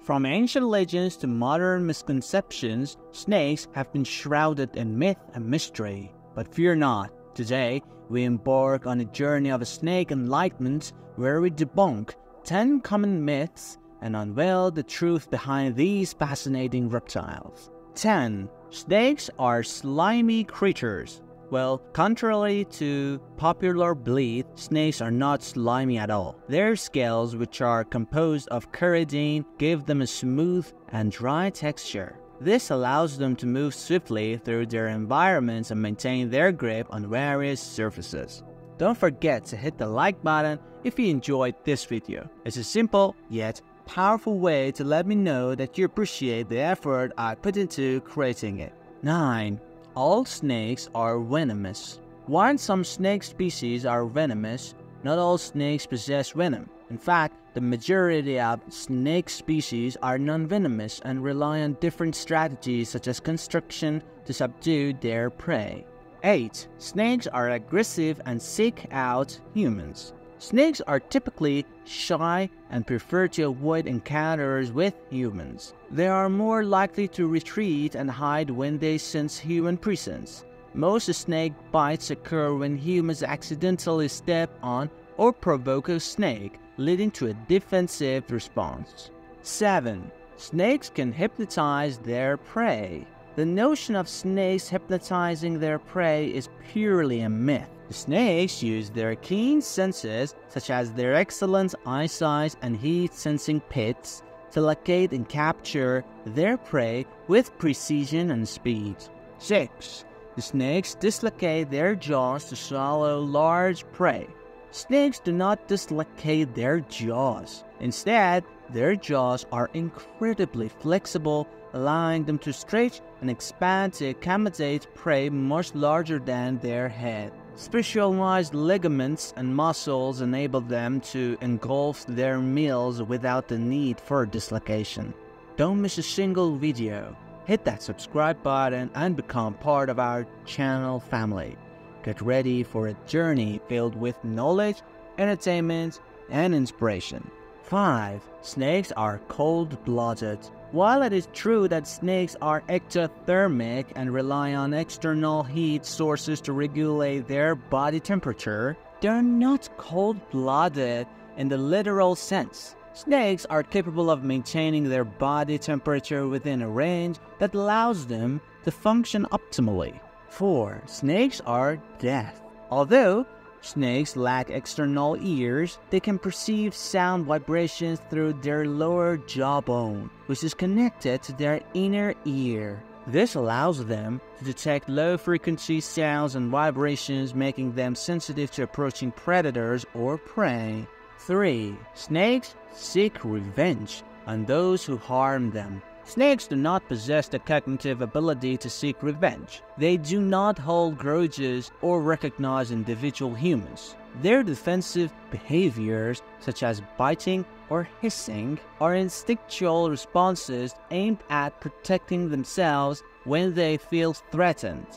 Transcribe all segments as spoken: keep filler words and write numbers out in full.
From ancient legends to modern misconceptions, snakes have been shrouded in myth and mystery. But fear not, today we embark on a journey of snake enlightenment where we debunk ten common myths and unveil the truth behind these fascinating reptiles. ten. Snakes are slimy creatures. Well, contrary to popular belief, snakes are not slimy at all. Their scales, which are composed of keratin, give them a smooth and dry texture. This allows them to move swiftly through their environments and maintain their grip on various surfaces. Don't forget to hit the like button if you enjoyed this video. It's a simple yet powerful way to let me know that you appreciate the effort I put into creating it. nine. All snakes are venomous. While some snake species are venomous, not all snakes possess venom. In fact, the majority of snake species are non-venomous and rely on different strategies such as constriction to subdue their prey. eight. Snakes are aggressive and seek out humans. Snakes are typically shy and prefer to avoid encounters with humans. They are more likely to retreat and hide when they sense human presence. Most snake bites occur when humans accidentally step on or provoke a snake, leading to a defensive response. seven. Snakes can hypnotize their prey. The notion of snakes hypnotizing their prey is purely a myth. The snakes use their keen senses, such as their excellent eyesight and heat-sensing pits, to locate and capture their prey with precision and speed. six. The snakes dislocate their jaws to swallow large prey. Snakes do not dislocate their jaws. Instead, their jaws are incredibly flexible, allowing them to stretch and expand to accommodate prey much larger than their head. Specialized ligaments and muscles enable them to engulf their meals without the need for dislocation. Don't miss a single video. Hit that subscribe button and become part of our channel family. Get ready for a journey filled with knowledge, entertainment, and inspiration. five. Snakes are cold-blooded. While it is true that snakes are ectothermic and rely on external heat sources to regulate their body temperature, they're not cold-blooded in the literal sense. Snakes are capable of maintaining their body temperature within a range that allows them to function optimally. four. Snakes are deaf. Although snakes lack external ears, they can perceive sound vibrations through their lower jawbone, which is connected to their inner ear. This allows them to detect low-frequency sounds and vibrations, making them sensitive to approaching predators or prey. three. Snakes seek revenge on those who harm them. Snakes do not possess the cognitive ability to seek revenge. They do not hold grudges or recognize individual humans. Their defensive behaviors, such as biting or hissing, are instinctual responses aimed at protecting themselves when they feel threatened.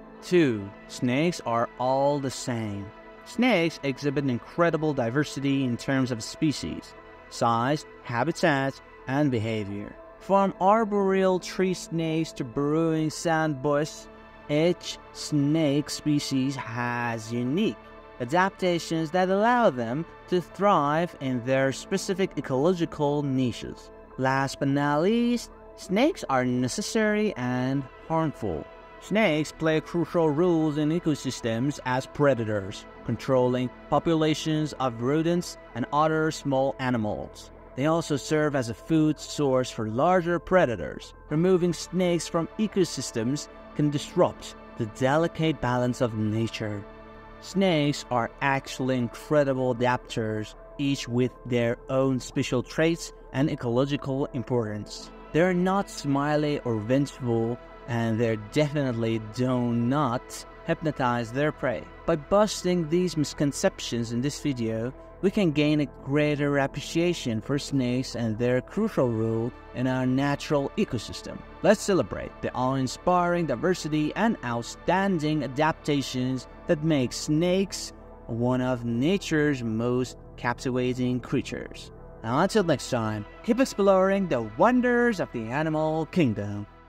two. Snakes are all the same. Snakes exhibit incredible diversity in terms of species, size, habitat, and behavior. From arboreal tree snakes to burrowing sandbush, each snake species has unique adaptations that allow them to thrive in their specific ecological niches. Last but not least, snakes are necessary and harmful. Snakes play crucial roles in ecosystems as predators, controlling populations of rodents and other small animals. They also serve as a food source for larger predators. Removing snakes from ecosystems can disrupt the delicate balance of nature. Snakes are actually incredible adapters, each with their own special traits and ecological importance. They're not smiley or vengeful, and they definitely do not hypnotize their prey. By busting these misconceptions in this video, we can gain a greater appreciation for snakes and their crucial role in our natural ecosystem. Let's celebrate the awe-inspiring diversity and outstanding adaptations that make snakes one of nature's most captivating creatures. And until next time, keep exploring the wonders of the animal kingdom.